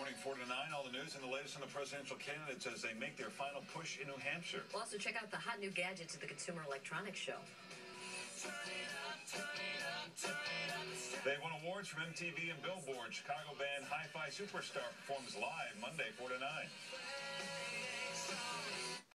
morning, 4 to 9. All the news and the latest on the presidential candidates as they make their final push in New Hampshire. We'll also check out the hot new gadgets at the Consumer Electronics Show. They won awards from MTV and Billboard. Chicago band HiFi Supertar performs live Monday, 4 to 9.